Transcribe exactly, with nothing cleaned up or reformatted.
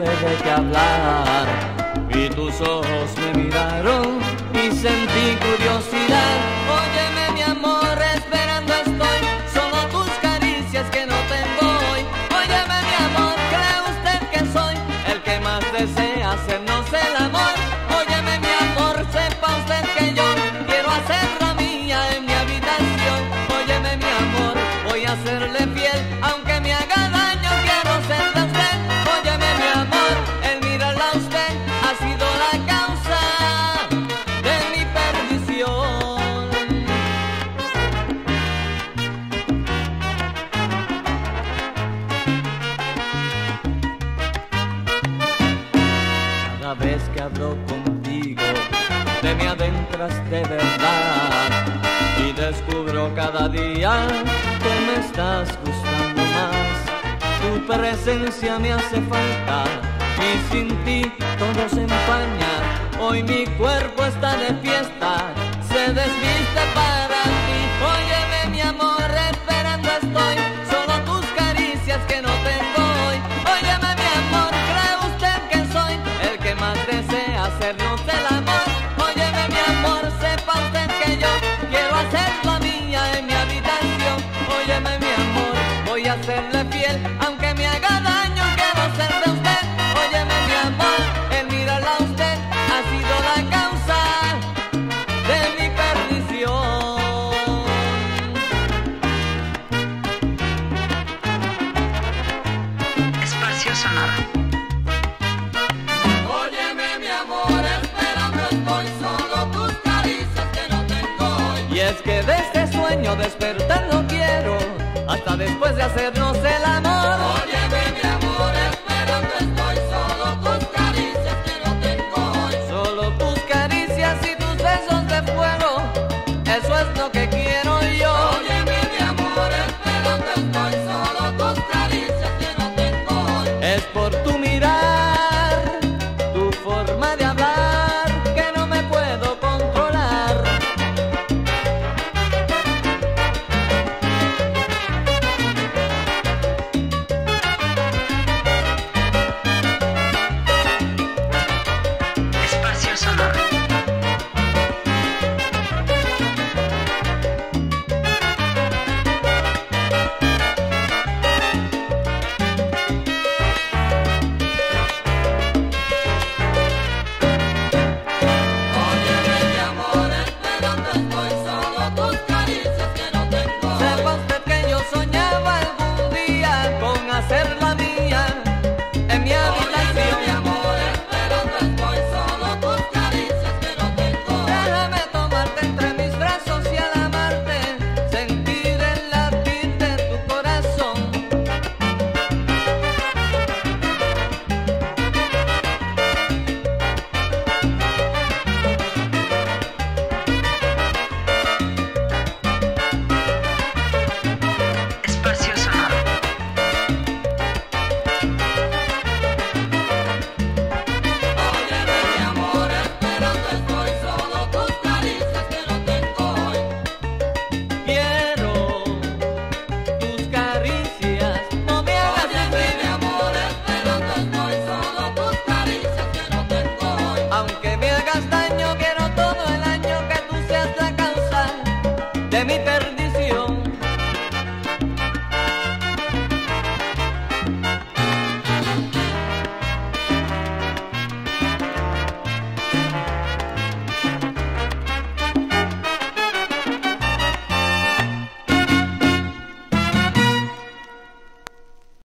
supe de qué hablar y tus ojos me miraron y sentí curiosidad. Óyeme mi amor, esperando estoy, solo tus caricias que no tengo hoy. Óyeme mi amor, ¿cree usted que soy el que más desea hacernos el amor? Óyeme mi amor, sepa usted que yo quiero hacerla mía en mi habitación. Óyeme mi amor, voy a serle fiel aunque me haga daño, quiero serle a usted. Óyeme mi amor, el mirarla a usted ha sido la causa de mi perdición. Cada vez que hablo contigo te me adentras de verdad y descubro cada día que me estás gustando más. Tu presencia me hace falta y sin ti todo se empaña. Hoy mi cuerpo está de fiesta, se desviste para ti. Óyeme mi amor, esperando estoy, solo tus caricias que no tengo hoy. Óyeme mi amor, ¿cree usted que soy el que más desea hacernos el amor? Óyeme mi amor, sepa usted que yo quiero hacerla mía en mi habitación. Óyeme mi amor, voy a serle fiel aunque me haga daño, quiero ser de usted. Óyeme mi amor, el mirarla a usted ha sido la causa de mi perdición. Espacio Sonoro. Óyeme mi amor, esperando estoy, solo tus caricias que no tengo hoy. Y es que de este sueño despertar no quiero hasta después de hacernos el amor.